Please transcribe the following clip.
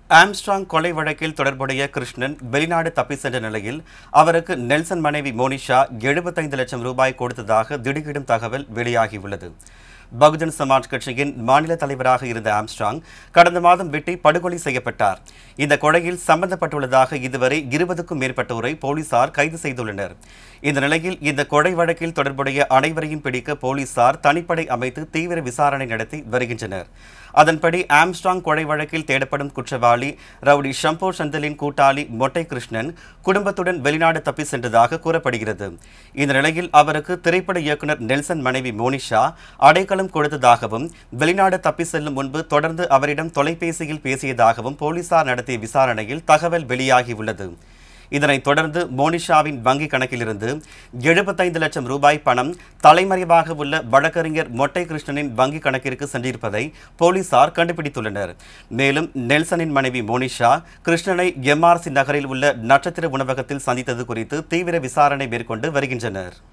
Armstrong கொலை வழக்கில் தொடர்புடைய கிருஷ்ணன் வெளிநாடு தப்பி சென்ற நிலையில் அவருக்கு நெல்சன் மனைவி மோனிஷா 75 லட்சம் ரூபாய் கொடுத்ததாக திடுக்கிடும் தகவல் வெளியாகியுள்ளது. பகுஜன் சமாஜ் கட்சியின் மாநில தலைவராக இருந்த ஆம்ஸ்ட்ராங் கடந்த மாதம் வெட்டி படுகொலை செய்யப்பட்டார். இந்த கொலையில் சம்பந்தப்பட்டுள்ளதாக இதுவரை 20க்கும் மேற்பட்டோரை போலீசார் கைது செய்துள்ளனர். இந்த நிலையில் இந்த கொலை வழக்கில் தொடர்புடைய அனைவரையும் பிடிக்க போலீசார் தனிப்படை அமைத்து தீவிர விசாரணை நடத்தி வருகின்றனர். அதன்படி ஆம்ஸ்ட்ராங் கொலை வழக்கில் தேடப்படும் குற்றவாளி ரவுடி ஷம்போ சந்தலின் கூட்டாளி மொட்டை கிருஷ்ணன் குடும்பத்துடன் வெளிநாடு தப்பி சென்றதாக கூறப்படுகிறது. இந்த நிலையில் அவருக்கு திரைப்பட இயக்குனர் நெல்சன் மனைவி மோனிஷா அடைக்கலம் கொடுத்ததாகவும் வெளிநாடு தப்பி செல்லும் முன்பு தொடர்ந்து அவரிடம் தொலைபேசியில் பேசியதாகவும் போலீசார் நடத்திய விசாரணையில் தகவல் வெளியாகியுள்ளது. இதனைத் தொடர்ந்து மோனிஷாவின் வங்கிக் கணக்கிலிருந்து 75 லட்சம் ரூபாய் பணம் தலைமறைவாக உள்ள வழக்கறிஞர் மொட்டை கிருஷ்ணனின் வங்கிக் கணக்கிற்கு சென்றிருப்பதை போலீசார் கண்டுபிடித்துள்ளனர். மேலும் நெல்சனின் மனைவி மோனிஷா கிருஷ்ணனை MRC நகரில் உள்ள நட்சத்திர உணவகத்தில் சந்தித்தது குறித்து தீவிர விசாரணை மேற்கொண்டு வருகின்றனர்.